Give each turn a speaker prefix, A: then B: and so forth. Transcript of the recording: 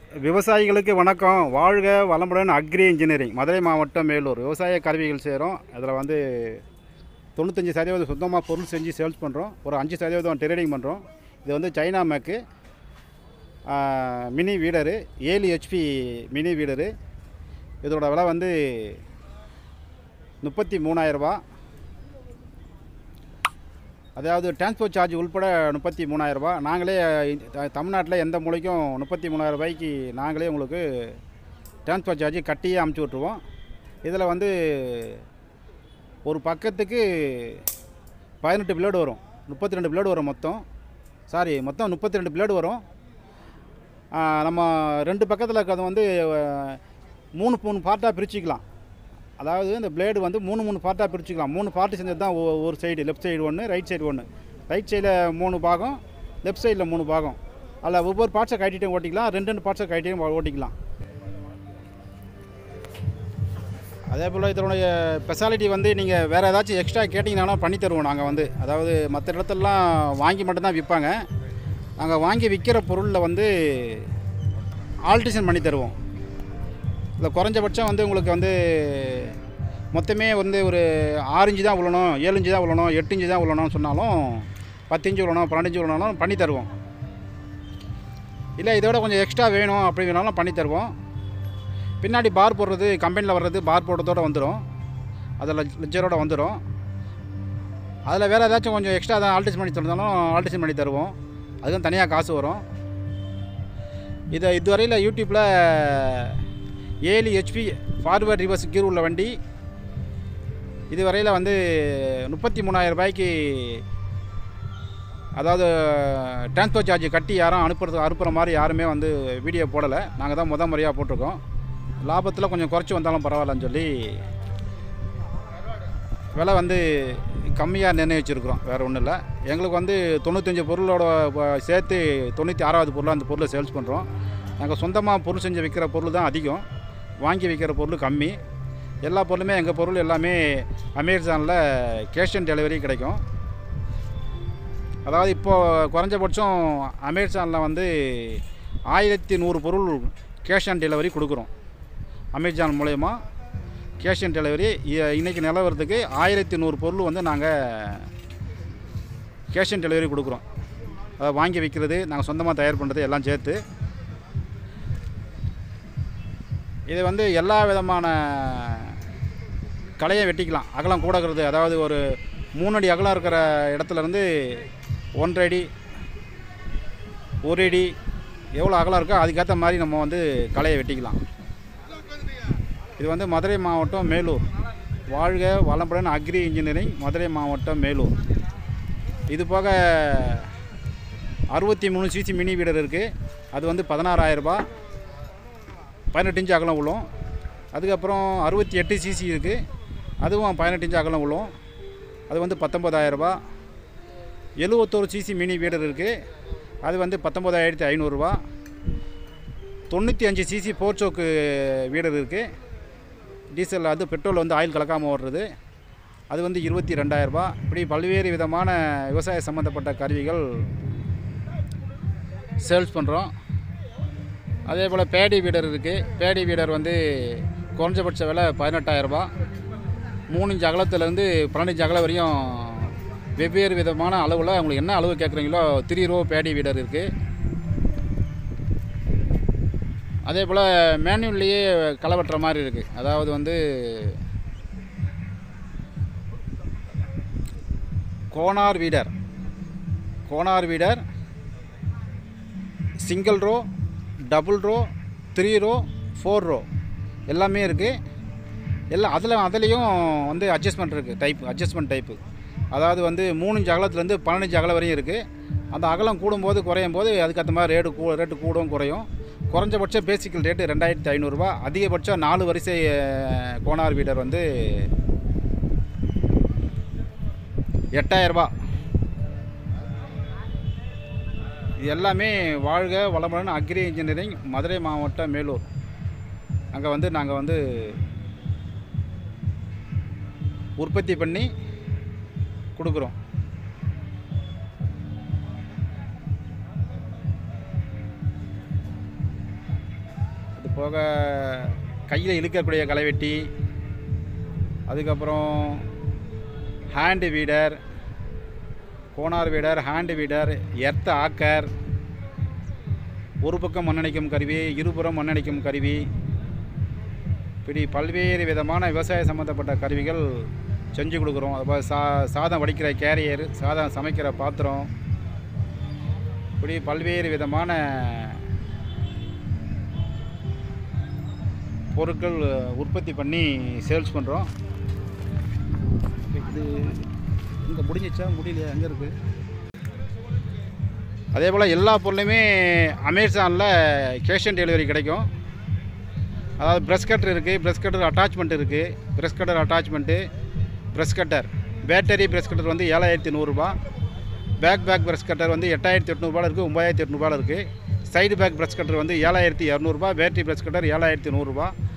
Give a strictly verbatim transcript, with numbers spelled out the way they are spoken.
A: விவசாயிகளுக்கு வணக்கம். வாழ்க வளமுடன். அக்ரி இன்ஜினியரிங், மதுரை மாவட்டம் மேலூர். விவசாய கருவிகள் செய்கிறோம். அதில் வந்து தொண்ணூத்தஞ்சு சதவீதம் சொந்தமாக பொருள் செஞ்சு சேல்ஸ் பண்ணுறோம். ஒரு அஞ்சு சதவீதம் ட்ரேடிங் பண்ணுறோம். இது வந்து சைனா மேக்கு மினி வீடரு, ஏழு ஹெச்பி மினி வீடரு. இதோட விலை வந்து முப்பத்தி மூணாயிரரூபா. அதாவது டிரான்ஸ்போர்ட் சார்ஜ் உள்பட முப்பத்தி மூணாயிரரூபா. நாங்களே தமிழ்நாட்டில் எந்த மூலைக்கும் முப்பத்தி மூணாயிரம் ரூபாய்க்கு நாங்களே உங்களுக்கு டிரான்ஸ்போர்ட் சார்ஜ் கட்டியே அமுச்சு விட்ருவோம். இதில் வந்து ஒரு பக்கத்துக்கு பதினெட்டு பிளேடு வரும், முப்பத்தி ரெண்டு பிளேடு வரும் மொத்தம். சாரி மொத்தம் முப்பத்தி ரெண்டு பிளேடு வரும். நம்ம ரெண்டு பக்கத்தில் இருக்கிறது வந்து மூணு மூணு பார்ட்டாக பிரிச்சுக்கலாம். அதாவது இந்த பிளேடு வந்து மூணு மூணு பார்ட்டாக பிரிச்சுக்கலாம். மூணு பார்ட்டு செஞ்சது தான் ஒரு சைடு, லெஃப்ட் சைடு ஒன்று, ரைட் சைடு ஒன்று. ரைட் சைடில் மூணு பாகம், லெஃப்ட் சைடில் மூணு பாகம். அதில் ஒவ்வொரு பார்ட்ஸை கட்டிட்டும் ஓட்டிக்கலாம், ரெண்டு ரெண்டு பார்ட்ஸை கட்டிட்டும் ஓட்டிக்கலாம். அதே போல் இதனுடைய ஸ்பெஷாலிட்டி வந்து நீங்கள் வேறு ஏதாச்சும் எக்ஸ்ட்ரா கேட்டிங்கன்னா பண்ணி தருவோம். நாங்கள் வந்து அதாவது மற்ற இடத்துலலாம் வாங்கி மட்டும்தான் விற்பாங்க. நாங்கள் வாங்கி விற்கிற பொருளில் வந்து ஆல்ட்ரேஷன் பண்ணி தருவோம். இல்லை குறைஞ்சபட்சம் வந்து உங்களுக்கு வந்து மொத்தமே வந்து ஒரு ஆறு இன்ச்சு தான் விழணும், ஏழு இன்ச்சு தான் விழணும், எட்டு இன்ச்சு தான் விழணும்னு சொன்னாலும் பத்து இன்ச்சு விழணும், பன்னெண்டு இன்ச்சு விழணும் பண்ணி தருவோம். இல்லை இதோட கொஞ்சம் எக்ஸ்ட்ரா வேணும் அப்படி வேணாலும் பண்ணி தருவோம். பின்னாடி பார் போடுறது கம்பெனியில் வர்றது பார் போடுறதோடு வந்துடும், அதில் லெஜரோடு வந்துடும். அதில் வேறு ஏதாச்சும் கொஞ்சம் எக்ஸ்ட்ரா தான் ஆல்ட்ரேஷன் பண்ணி தந்தாலும் ஆல்ட்ரேஷன் பண்ணி தருவோம். அதுக்கும் தனியாக காசு வரும். இதை இதுவரையில் யூடியூப்பில் ஏழு ஹெச்பி ஃபார்வர்ட் ரிவர்ஸ் கீர் உள்ள வண்டி இதுவரையில் வந்து முப்பத்தி மூணாயிரம் ரூபாய்க்கு, அதாவது டிரான்ஸ்போர்ட் சார்ஜ் கட்டி யாரும் அனுப்புறது அனுப்புகிற மாதிரி யாருமே வந்து வீடியோ போடலை. நாங்கள் தான் முத முறையாக போட்டிருக்கோம். லாபத்தில் கொஞ்சம் குறைச்சி வந்தாலும் பரவாயில்லன்னு சொல்லி விலை வந்து கம்மியாக நிர்ணயிச்சிருக்கிறோம். வேறு ஒன்றும் இல்லை. எங்களுக்கு வந்து தொண்ணூத்தஞ்சு பொருளோட சேர்த்து தொண்ணூற்றி ஆறாவது பொருளாக அந்த பொருளை சேல்ஸ் பண்ணுறோம். நாங்கள் சொந்தமாக பொருள் செஞ்சு விற்கிற பொருள் தான் அதிகம், வாங்கி விற்கிற பொருள் கம்மி. எல்லா பொருளுமே எங்கள் பொருள் எல்லாமே அமேசானில் கேஷ் ஆன் டெலிவரி கிடைக்கும். அதாவது இப்போது குறைஞ்சபட்சம் அமேசானில் வந்து ஆயிரத்தி நூறு பொருள் கேஷ் ஆன் டெலிவரி கொடுக்குறோம். அமேசான் மூலயமா கேஷ் ஆன் டெலிவரி இன்றைக்கி நிலவரத்துக்கு ஆயிரத்தி நூறு பொருள் வந்து நாங்கள் கேஷ் ஆன் டெலிவரி கொடுக்குறோம். அதை வாங்கி விற்கிறது, நாங்கள் சொந்தமாக தயார் பண்ணுறது எல்லாம் சேர்த்து. இது வந்து எல்லா விதமான களையை வெட்டிக்கலாம். அகலம் கூடக்கிறது, அதாவது ஒரு மூணு அடி அகலம் இருக்கிற இடத்துலேருந்து ஒன்றரை அடி, ஒரு அடி எவ்வளோ அகலம் இருக்கோ அதுக்கேற்ற மாதிரி நம்ம வந்து களையை வெட்டிக்கலாம். இது வந்து மதுரை மாவட்டம் மேலூர். வாழ்க வளமுடன் அக்ரி இன்ஜினியரிங், மதுரை மாவட்டம் மேலூர். இது போக அறுபத்தி மூணு சிசி மினி வீடர் இருக்குது. அது வந்து பதினாறாயிரரூபா, பதினெட்டு இன்ச்சு அகலம் விழும். அதுக்கப்புறம் அறுபத்தி எட்டு சிசி இருக்குது, அதுவும் பதினெட்டு இன்ச்சு அகலம் விழும். அது வந்து பத்தொம்பதாயிரரூபா. எழுபத்தோரு சிசி மினி வீடர் இருக்குது. அது வந்து பத்தொம்பதாயிரத்தி ஐநூறுரூவா. தொண்ணூற்றி அஞ்சு சிசி போர்ச்சோக்கு வீடர் இருக்குது. டீசல், அது பெட்ரோல் வந்து ஆயில் கலக்காமல் ஓடுறது. அது வந்து இருபத்தி ரெண்டாயிரரூபா. இப்படி பல்வேறு விதமான விவசாய சம்மந்தப்பட்ட கருவிகள் சேல்ஸ் பண்ணுறோம். அதே போல் பேடி வீடர் இருக்குது. பேடி வீடர் வந்து குறைஞ்சபட்ச விலை பதினெட்டாயிரரூபா. மூணு இன்ச்சு அகலத்துலேருந்து பன்னெண்டு இன்ச்சு அகலம் வரையும் வெவ்வேறு விதமான அளவில் உங்களுக்கு என்ன அளவு கேட்குறீங்களோ த்ரீ ரோ பேடி வீடர் இருக்குது. அதே போல் மேனுவல்லையே களை வெட்டுற மாதிரி இருக்குது. அதாவது வந்து cono weeder, cono weeder single row, double row, three row, four row எல்லாமே இருக்குது. எல்லாம் அதில் அதுலேயும் வந்து அட்ஜஸ்ட்மெண்ட் இருக்குது. டைப்பு அட்ஜஸ்ட்மெண்ட் டைப்பு, அதாவது வந்து மூணு இன்ச்சு அகலத்துலேருந்து பன்னெண்டு இன்ச்சு அகலம் வரையும் இருக்குது. அந்த அகலம் கூடும்போது குறையும் போது அதுக்கேற்ற மாதிரி ரேட்டு கூ ரேட்டு கூடும் குறையும். குறைஞ்சபட்சம் பேசிக்கல் ரேட்டு ரெண்டாயிரத்தி ஐநூறுரூவா. அதிகபட்சம் நாலு வரிசை கோனார் வீடர் வந்து எட்டாயிரரூபா. இது எல்லாமே வாழ்க வளமுடன் அக்ரி இன்ஜினியரிங், மதுரை மாவட்டம் மேலூர். அங்கே வந்து நாங்கள் வந்து உற்பத்தி பண்ணி கொடுக்குறோம். போக கையில் இழுக்கக்கூடிய களைவெட்டி, அதுக்கப்புறம் hand weeder, cono weeder, hand weeder, earth auger, ஒரு பக்கம் மண்ணடிக்கும் கருவி, இருபுறம் மண்ணடிக்கும் கருவி, இப்படி பல்வேறு விதமான விவசாய சம்மந்தப்பட்ட கருவிகள் செஞ்சு கொடுக்குறோம். அதுபோல் சா சாதம் வடிக்கிற கேரியர், சாதம் சமைக்கிற பாத்திரம், இப்படி பல்வேறு விதமான பொருட்கள் உற்பத்தி பண்ணி சேல்ஸ் பண்ணுறோம். இது இங்கே முடிஞ்சிச்சா முடியலையா, எங்கே இருக்குது? அதே போல் எல்லா பொருளுமே அமேசானில் கேஷ் ஆன் டெலிவரி கிடைக்கும். அதாவது ப்ரெஷ் கட்டர் இருக்குது, ப்ரெஷ் கட்டர் அட்டாச்மெண்ட் இருக்குது, brush cutter attachment, brush cutter battery brush cutter வந்து ஏழாயிரத்தி நூறுரூபா, பேக் பேக் ப்ரெஷ் கட்டர் வந்து எட்டாயிரத்தி எட்நூறுபாவில் இருக்குது, ஒம்பதாயிரத்தி எட்நூறுபாவில் இருக்குது. சைடு பேக் ப்ரெஷ் கட்டர் வந்து ஏழாயிரத்தி இரநூறுபா, பேட்டரி ப்ரெஷ் கட்டர் ஏழாயிரத்தி நூறுரூபா.